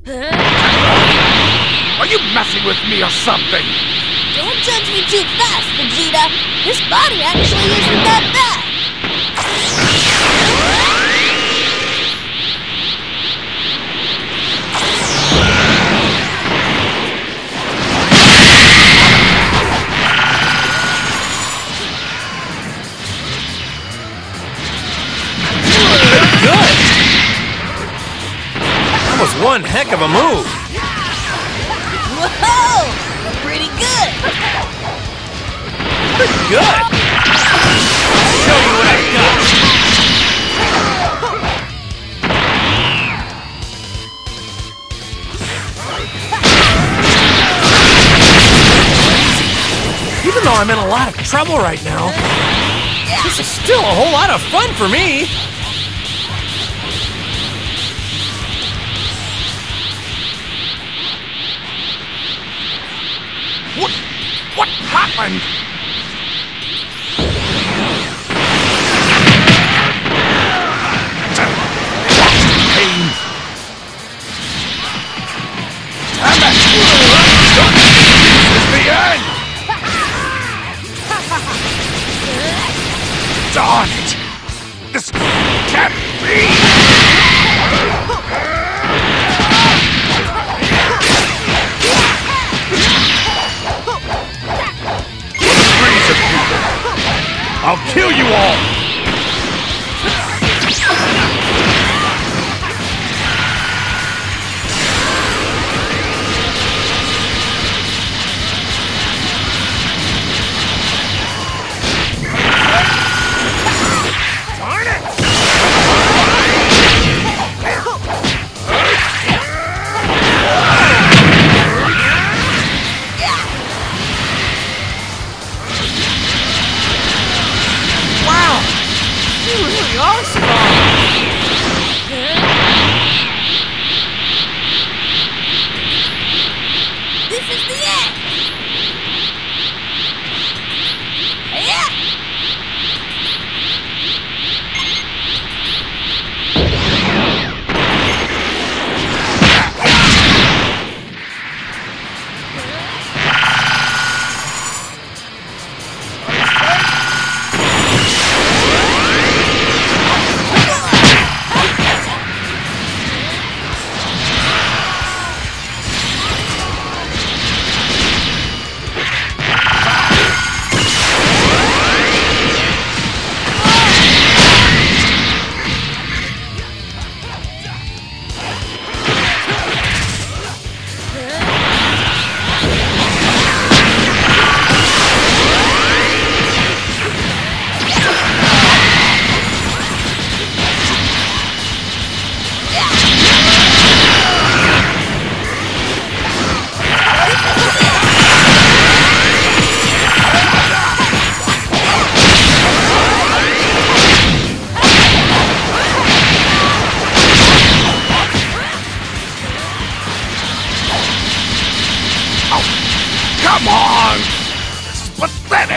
Are you messing with me or something? Don't judge me too fast, Vegeta. This body actually isn't that bad. Good! That was one heck of a move. Whoa! Pretty good. Pretty good. I'll show you what I've got. Even though I'm in a lot of trouble right now, this is still a whole lot of fun for me. What happened? Pain. Damn it! This is the end! Darn it! This can't be! I'll kill you all! Darn it! This is the end. Yeah. Come on! This is pathetic!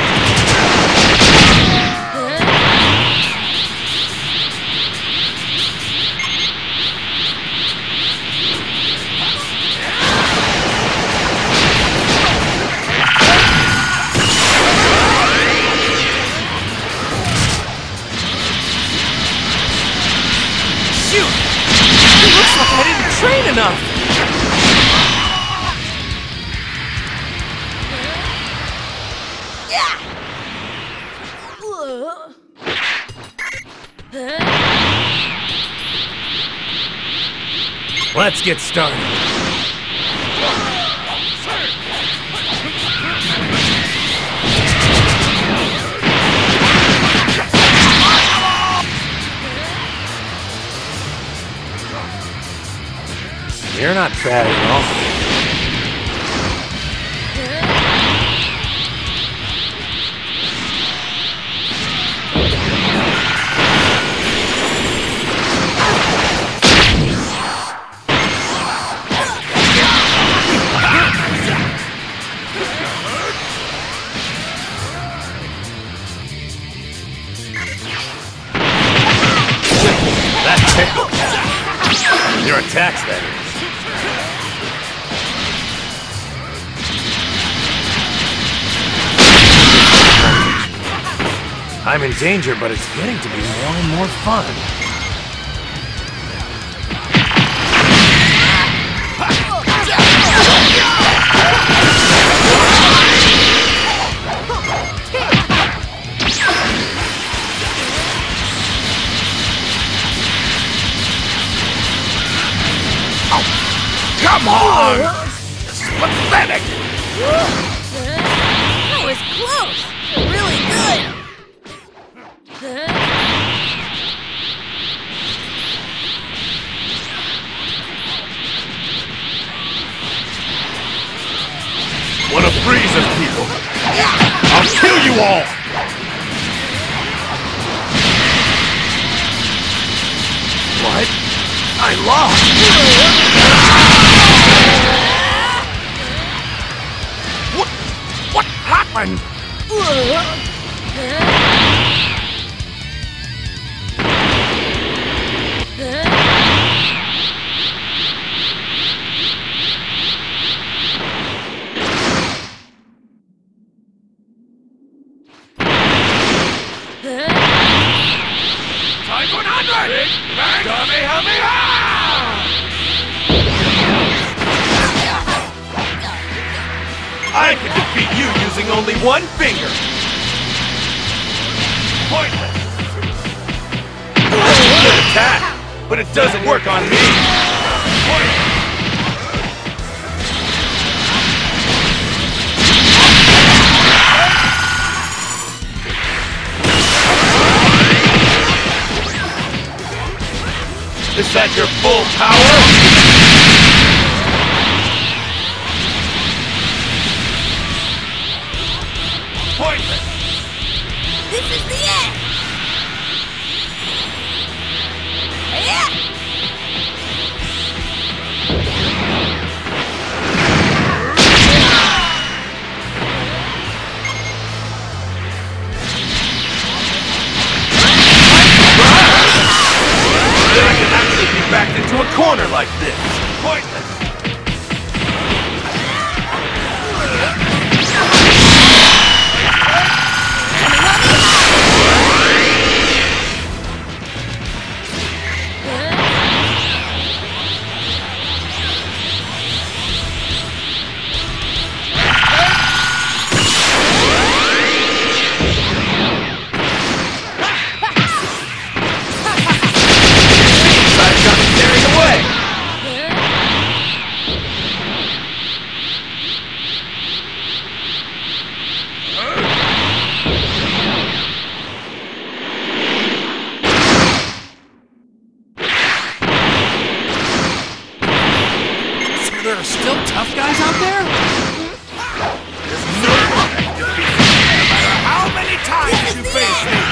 Shoot! It looks like I didn't train enough. Let's get started. You're not bad at all. That tickles. Your attacks, that is. I'm in danger, but it's getting to be more and more fun. Come on! This is pathetic! That was close! Really good! What a breeze of people! I'll kill you all! What? I lost! What happened? Time 100! Big Bang Kamehameha! I can defeat you using only one finger! Pointless! That's a good attack, but it doesn't work on me! Pointless! Is that your full power? Pointless! This is the end! Yeah! Then I can actually be backed into a corner like this! Pointless! I've got me carried away! So there are still tough guys out there? There's no one that can defeat me, no matter how many times you face me!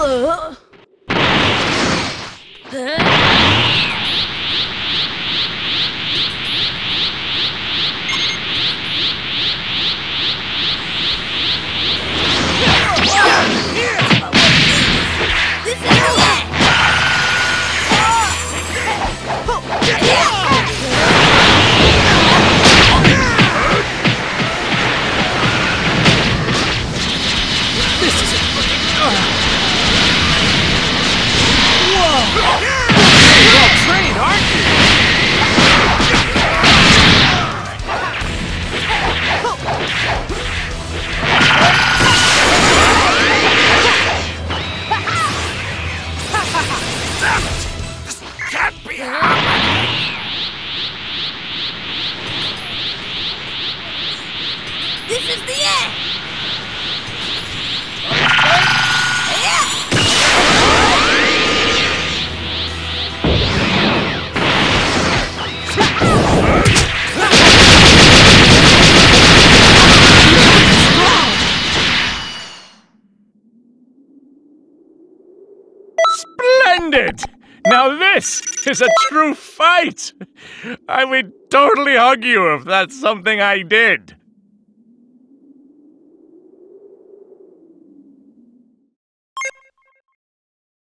This is the end! Splendid! Now this is a true fight! I would totally hug you if that's something I did.